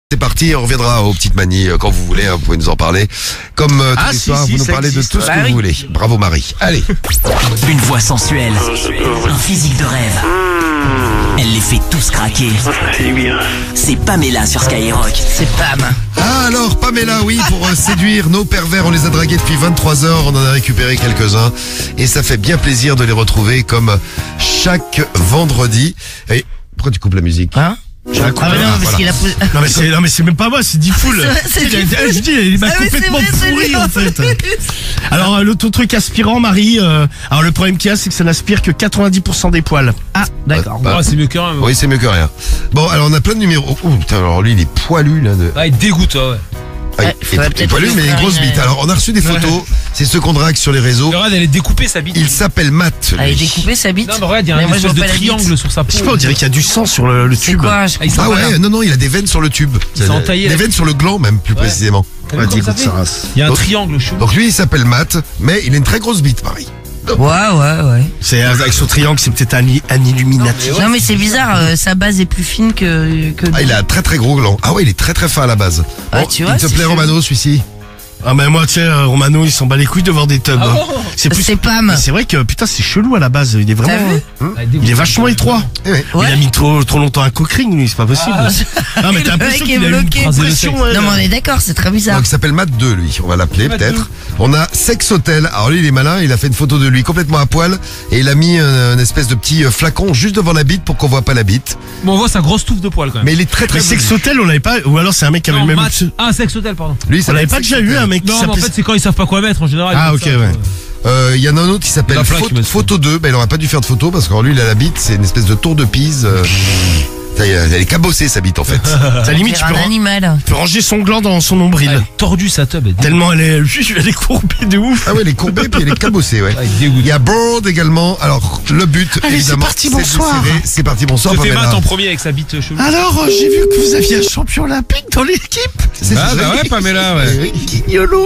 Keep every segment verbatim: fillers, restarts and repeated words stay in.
C'est parti, on reviendra aux petites manies euh, quand vous voulez, hein, vous pouvez nous en parler. Comme euh, tous Ah, les si, soirs, si, vous nous ça parlez existe. de tout ce Bah que oui. vous voulez. Bravo Marie. Allez. Une voix sensuelle, un physique de rêve. Elle les fait tous craquer. C'est Pamela sur Skyrock. C'est Pam. Ah alors Pamela, oui, pour euh, séduire nos pervers, on les a dragués depuis vingt-trois heures, on en a récupéré quelques-uns et ça fait bien plaisir de les retrouver comme chaque vendredi. Et pourquoi tu coupes la musique? Hein Je la coupe, Ah mais non, ah, parce voilà. qu'il a posé... Non mais c'est non mais c'est même pas moi, c'est Diffoul. C'est Il a- Diffoul. Je dis, il m'a Ah, mais c'est complètement vrai, c'est pourri lui, en en fait. plus. Alors euh, l'autre truc aspirant, Marie. euh, alors le problème qu'il y a, c'est que ça n'aspire que quatre-vingt-dix pour cent des poils. Ah, d'accord. Bah, Ah, c'est mieux que rien. oui, c'est mieux que rien. Bon, alors on a plein de numéros. Oh putain, alors lui il est poilu là. De... Ah, il dégoûte, ouais. Ah, Ouais, il faudrait est peut-être poilu lui mais une faire grosse une- bite. Alors on a reçu des photos, c'est ceux qu'on drague sur les réseaux. Regarde, elle est découpée sa bite. Il s'appelle Matt. Ah, il est lui. découpé sa bite. Non, mais regarde, il y a Mais un moi, je espèce vois de pas la bite. triangle sur sa peau. Je sais pas, on dirait qu'il y a du sang sur le, le C'est tube. quoi je- Ah, il s'en Ah va ouais, là. non, non, il a des veines sur le tube. Il s'est entaillé, Des là. veines sur le gland même, plus Ouais. précisément. T'as vu comment ça fait Il y a un Donc- triangle chelou. Donc lui il s'appelle Matt, mais il a une très grosse bite, Marie. Ouais, ouais, ouais. C'est avec son triangle, c'est peut-être un, un Illuminati. Non mais c'est bizarre, euh, sa base est plus fine que... que... Ah, il a un très très gros gland. Ah ouais, il est très très fin à la base. Ah, Bon, tu vois, il te c'est plaît chelou. Romano celui-ci? Ah mais moi tu sais, euh, Romano, il s'en bat les couilles de voir des tubs. Ah hein. bon C'est plus. C'est Pam. Mais c'est vrai que putain c'est chelou à la base. Il est T'as vraiment. vu Ah, il dégoûte. Il est vachement étroit. Eh ouais. Ouais. Il a mis trop trop longtemps un coquering, lui, c'est pas possible. Ah, non mais t'as Le l'impression mec est qu'il a une bloqué. pression. ouais, Non mais là. on est d'accord, c'est très bizarre. Donc il s'appelle Matt deux lui, on va l'appeler Matt peut-être. On a Sex Hotel. Alors lui il est malin, il a fait une photo de lui complètement à poil et il a mis un, un espèce de petit euh, flacon juste devant la bite pour qu'on voit pas la bite. Bon, on voit sa grosse touffe de poils quand même. Mais il est très très Mais Sex joli. Hotel, on l'avait pas. Ou alors c'est un mec qui avait Non, le même. Matt- Ah, Sex Hotel, pardon. Lui, il On s'appelle l'avait pas Sex déjà eu Hotel. un mec qui Non, mais en s'appelait. fait, c'est quand ils savent pas quoi mettre en général. Ah, ils ok, mettent ça, ouais. Euh, Il y en a un autre qui s'appelle Il y en a plein Photo, qui mettent ça. Photo deux, bah il aurait pas dû faire de photo parce que lui il a la bite, c'est une espèce de tour de Pise. euh, ça y est, Elle est cabossée sa bite en fait. À la limite, tu C'est peux, un ran- animal. tu peux ranger son gland dans son nombril. Elle est tordue sa tub. Elle dégoûte. Tellement elle est, elle est courbée de ouf. Ah ouais, elle est courbée puis elle est cabossée, ouais. Ah, il dégoûte. Il y a Bird également. Alors le but Allez, évidemment, c'est parti, de bonsoir. serrer. C'est parti, bonsoir. Je fais Pamela. Matt en premier avec sa bite chelou. Alors, euh, j'ai vu que vous aviez un champion olympique dans l'équipe. C'est Ah, joli. bah ouais, Pamela, ouais. Guignolo.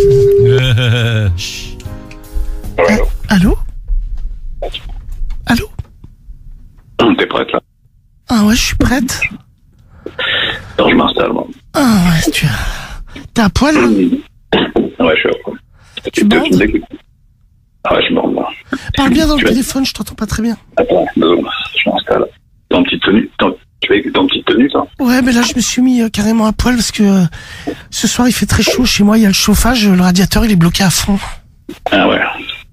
Allô? Allô? T'es prête là? Ah ouais, je suis prête. Alors je m'installe moi. Ah ouais, tu as... T'es à poil là? Ouais, je suis à fond. Tu te- bandes tu m'écoutes? Ah ouais, je me rends. Parle bien dans le Tu vas- téléphone, je t'entends pas très bien. Attends, deux secondes, je m'installe. T'es en petite tenue? T'es en- Tu es en petite tenue, toi? Ouais, mais là, je me suis mis euh, carrément à poil parce que euh, ce soir, il fait très chaud. Chez moi, il y a le chauffage, le radiateur, il est bloqué à fond. Ah ouais.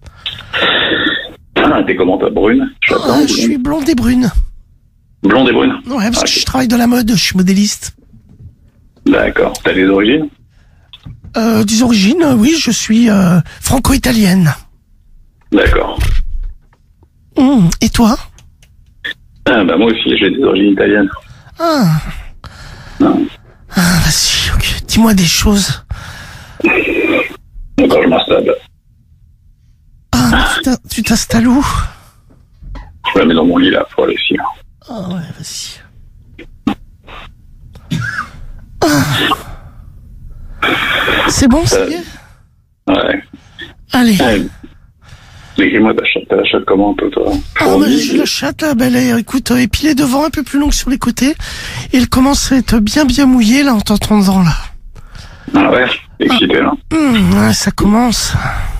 Ah, t'es comment, toi? Brune? Je suis Ah, attends, je suis blonde et brune. blonde et brune? Ouais, parce Ah, que je travaille dans la mode, je suis modéliste. D'accord. T'as des origines? Euh, des origines, euh, oui, je suis euh, franco-italienne. D'accord. Hum, et toi? Ah bah moi aussi, j'ai des origines italiennes. Ah, Non. ah vas-y, ok. Dis-moi des choses. D'accord, je m'installe. Ah, tu t'in- tu t'installes où? Je la mets dans mon lit là, pour aller aussi. Ah ouais, vas-y. Ah. C'est bon, ça y est? Ouais. Allez. Ouais. Décris-moi ta chatte, ta chatte comment, toi, toi? Ah, mais j'ai la chatte, là, ben, elle est, écoute, euh, épilée devant, un peu plus longue sur les côtés. Et elle commence à être bien, bien mouillée, là, en t'entendant, là. Ah ouais, excité là. Hum, ouais, ça commence.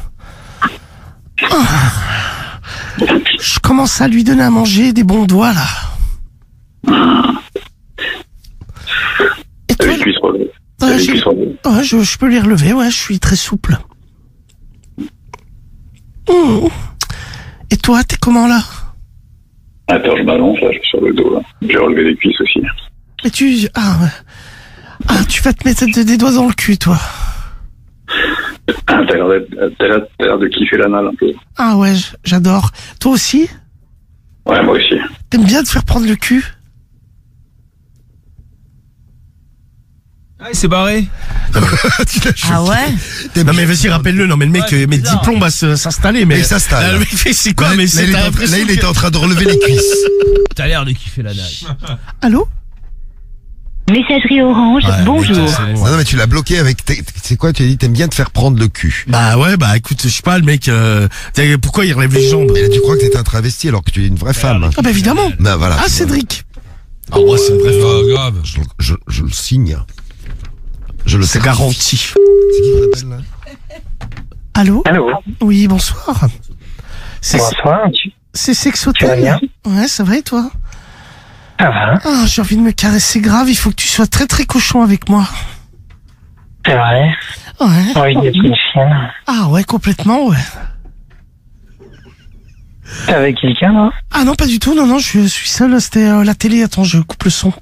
Ah. Je commence à lui donner à manger des bons doigts, là. Et T'as toi? les cuisses relevées. T'as Ouais, les j'ai- cuisses relevées. ouais, je, je peux les relever, ouais, je suis très souple. Hum. Et toi, t'es comment, là? Attends, je m'allonge là, je suis sur le dos là. J'ai relevé les cuisses aussi. Mais tu... Ah, ouais. Ah, tu vas te mettre des des doigts dans le cul, toi. Ah, t'as l'air d'être- t'as l'air t'as l'air de kiffer l'anal un peu. Ah ouais, j- j'adore. Toi aussi? Ouais, moi aussi. T'aimes bien te faire prendre le cul? Ah, il s'est barré. Tu l'as Ah choqué. ouais? T'es Non bien- mais vas-y, rappelle-le. Non mais le mec, Ouais, euh, met bizarre. dix plombs à se- s'installer. Mais Mais il s'installe. Là, le mec fait c'est quoi? Là, Mais là, c'est il est t'as en- l'impression là, il que- était en train de relever les cuisses. T'as l'air de kiffer la nage. Allô? Messagerie Orange, Ouais, bonjour. mais c'est bon. Non, non, mais tu l'as bloqué avec. t'es- C'est quoi? Tu as dit t'aimes bien te faire prendre le cul. Bah ouais, bah écoute, je sais pas, le mec, euh, t'as- pourquoi il relève les jambes? Mais là, tu crois que t'étais un travesti alors que tu es une vraie femme. Ah bah évidemment. Ben voilà. Ah tu vois. Cédric. Ah ouais, c'est une vraie Ah, femme. grave. Je, je, je le signe. Je le C'est sais. garanti. C'est qui qu'on appelle là? Allô? Allô. Oui, bonsoir. C'est Bonsoir. Tu, c'est Sex tu vas Hotel? bien? Ouais, ça va et toi? Ça va. Ah, j'ai envie de me caresser grave, il faut que tu sois très très cochon avec moi. C'est vrai. Ouais. J'ai envie d'être une chienne. Ah ouais, complètement, ouais. T'es avec quelqu'un, là? Ah non, pas du tout, non, non, je suis seul, c'était euh, la télé, attends, je coupe le son.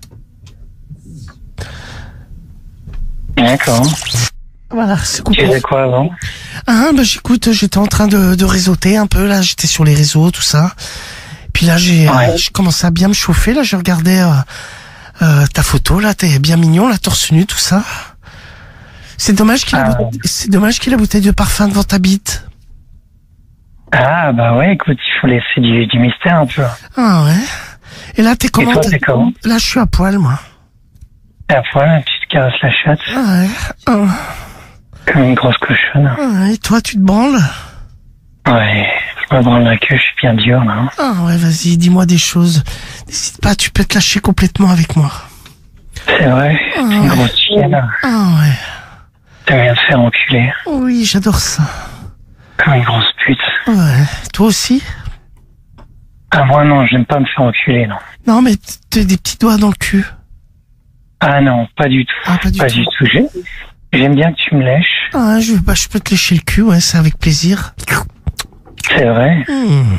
D'accord. Voilà, c'est Tu coupé. faisais quoi avant? Ah, bah j'écoute, j'étais en train de, de réseauter un peu, là, j'étais sur les réseaux, tout ça. Puis là, j'ai Ouais. euh, je commençais à bien me chauffer, là, je regardais euh, euh, ta photo, là, t'es bien mignon, la torse nu, tout ça. C'est dommage qu'il Ah. a, c'est dommage qu'il a la bouteille de parfum devant ta bite. Ah, bah ouais, écoute, il faut laisser du, du mystère un peu. Ah ouais. Et là, t'es comment? toi, t'es comment? Là, je suis à poil, moi. Et après, tu te caresses la chatte, Ah ouais. Ah, comme une grosse cochonne. ah ouais. Et toi, tu te branles? Ouais, je me branle la queue, je suis bien dur, là. hein. Ah ouais, vas-y, dis-moi des choses. N'hésite pas, tu peux te lâcher complètement avec moi. C'est vrai, t'es une grosse chienne. Ah ouais. T'aimes bien te faire enculer, Oui, j'adore ça. comme une grosse pute. Ouais. Toi aussi? Ah, moi, non, j'aime pas me faire enculer, non. Non, mais t'as des petits doigts dans le cul. Ah non, pas du tout. Ah, pas du Pas tout. du tout. J'ai- J'aime bien que tu me lèches. Ah, je, bah, je peux te lécher le cul, ouais, c'est avec plaisir. C'est vrai. Hmm.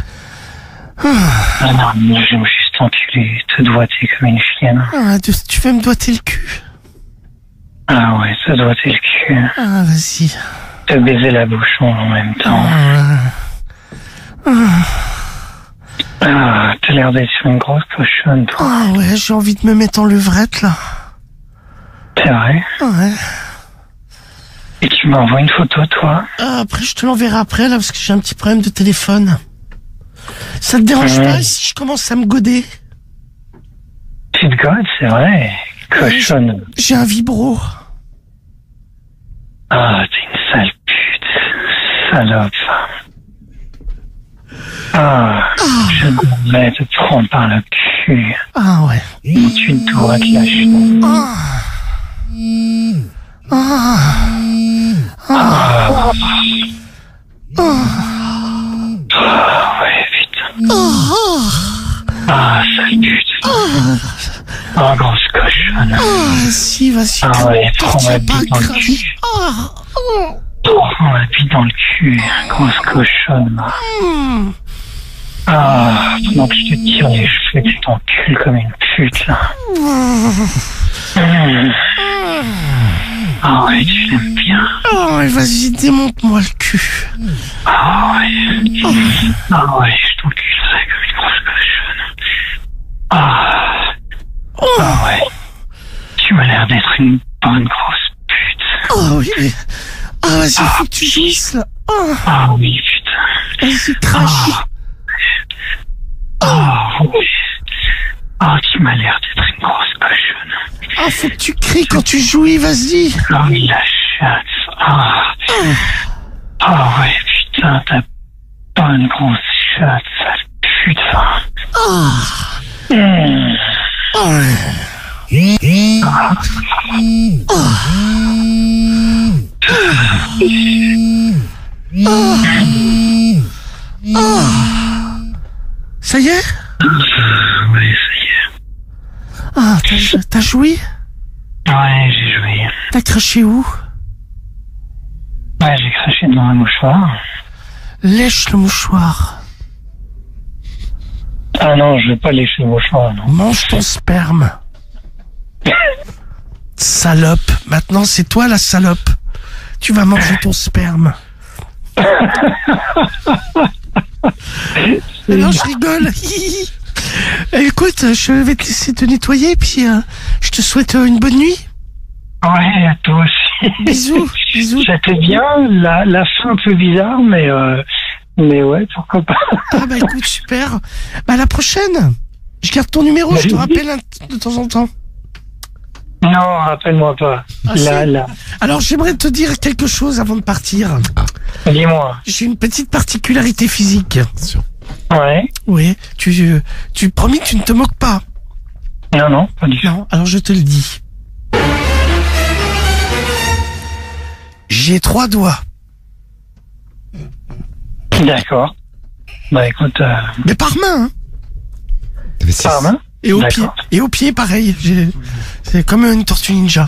Ah non, moi, j'aime juste enculer, te doigter comme une chienne. Ah, tu, tu veux me doigter le cul? Ah ouais, te doigter le cul. Ah, vas-y. Te baiser la bouche en même temps. Ah, Ah, t'as l'air d'être sur une grosse cochonne, toi. ah ouais, j'ai envie de me mettre en levrette, là. C'est vrai. Ah ouais. Et tu m'envoies une photo, toi? Ah, après, je te l'enverrai après, là, parce que j'ai un petit problème de téléphone. Ça te dérange Mhm. pas si je commence à me goder? Tu te godes, c'est vrai. Cochonne. J'ai un vibro. Ah, t'es une sale pute. Salope. Ah, je voudrais te prendre par le cul. Ah ouais. Où tu dois te lâcher. Ah. Ah. Ah, ouais, putain. Ah, sale pute. Ah, grosse cochonne. Ah, si, vas-y. Ah ouais, Toi, prends tu ma vas pas bite dans le cracher. cul. Ah. Prends la bite dans le cul. Grosse cochonne. Hmm. Ah, pendant que je te tire les cheveux, tu t'encules comme une pute, là. Mmh. Ah ouais, tu l'aimes bien. Oh, ouais, vas-y, démonte-moi le cul. Ah ouais. Ah ouais, je t'enculerai comme une grosse cochonne. Ah. Ah ouais. Tu m'as l'air d'être une bonne grosse pute. Oh oui. Ah, vas-y, faut que tu jouisses, là. Ah, Ah oui, putain. vas-y, crache. Ah oui. Ah, tu m'as l'air d'être une grosse cochonne. Ah, faut que tu cries quand tu jouis, vas-y. Ah oui, la chatte. Ah. Ah ouais, putain, t'as pas une grosse chatte, sale putain. Ah. Mmh. Ah ouais. Ça y est? Ouais, ça y est. Ah, t'as, t'as joui? Ouais, j'ai joué. T'as craché où? Ouais, j'ai craché dans un mouchoir. Lèche le mouchoir. Ah non, je vais pas lécher le mouchoir, non. Mange ton sperme. Salope. Maintenant, c'est toi la salope. Tu vas manger ton sperme. Mais non, je rigole. Écoute, je vais te laisser te nettoyer, puis euh, je te souhaite euh, une bonne nuit. Ouais, à toi aussi. Bisous, bisous. C'était bien, la, la fin un peu bizarre, mais euh, mais ouais, pourquoi pas. Ah bah écoute, super. Bah à la prochaine. Je garde ton numéro, je te rappelle un- de temps en temps. Non, rappelle-moi pas. Ah, là, si. là. Alors j'aimerais te dire quelque chose avant de partir. Dis-moi. J'ai une petite particularité physique. Ouais. Oui, tu, tu promis que tu ne te moques pas. Non, non, pas du tout. Non, alors je te le dis. J'ai trois doigts. D'accord. Bah écoute, euh, Mais par main, hein. T'avais six. par main. Et au D'accord. pied. Et au pied, pareil. J'ai- C'est comme une tortue ninja.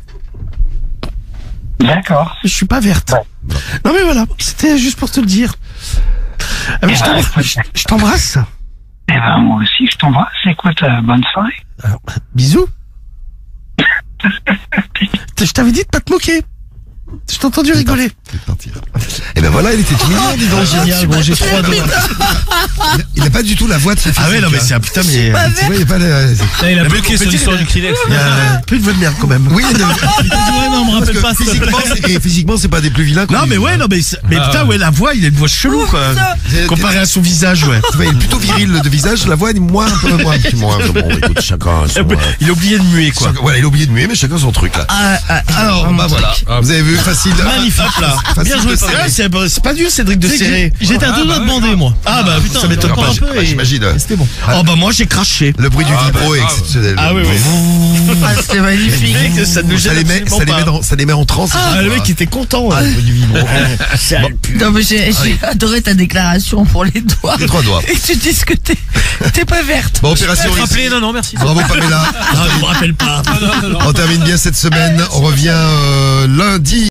D'accord. Je suis pas verte. Ouais. Non mais voilà, c'était juste pour te le dire. Ah, mais Eh je ben, t'embrasse- écoute. je- je t'embrasse. Eh ben, moi aussi, je t'embrasse. Écoute, euh, bonne soirée. Alors, bisous. Je t'avais dit de pas te moquer. Je t'ai entendu rigoler. C'est de partir. Et ben voilà, il était tout mignon, dis donc. Génial, gros, j'ai trois doigts. Il a- Il a pas du tout la voix de ce Ah ouais, non, mais c'est un putain, mais. euh, Tu vois, il y a pas de... Putain, il a bloqué sur l'histoire du Kleenex. Il y a plus de voix de merde quand même. Oui, il y a de- Ouais, non, me parce rappelle que pas, s'il te physiquement, plaît. c'est- et physiquement, c'est pas des plus vilains. qu'on Non, dit, mais ouais, hein. non, mais, c'est- mais Ah, putain, ouais. ouais, la voix, il a une voix chelou, quoi. C'est- Comparé à son visage, ouais. Tu vois, il est plutôt viril de visage, la voix est moins, un peu moins, un petit moins. Bon, écoute, chacun son, euh, Il a oublié de muer, quoi. chacun- voilà, il a oublié de muer, mais chacun son truc, là. Ah, ah, Alors, bah voilà. Vous avez vu, facile. Magnifique, là. Facile Bien joué, de Patrick. serrer. Ah, c'est c'est pas dur, Cédric, de serrer. J'étais à deux doigts de bander, moi. Ah, bah, Putain, ça m'étonne encore pas. un peu Bah, et- j'imagine. et C'était bon. Oh, bah, moi, j'ai craché. Le bruit du vibro est exceptionnel. Ah, oui, oui. ah, c'était magnifique. Mec, ça nous Ça gêne les met, absolument ça les pas. met dans, ça les met en transe. Ah, le mec, il était content, hein, le bruit du vibro. Sale pute. Non, mais j'ai j'ai adoré ta déclaration pour les doigts. Les trois doigts. Et tu dis que t'es t'es pas verte. Bon, opération Te rappeler, réussie. non, non, merci. Bravo Pamela. Ah, je me rappelle pas. Non, non, non. On termine bien cette semaine. On revient euh, lundi.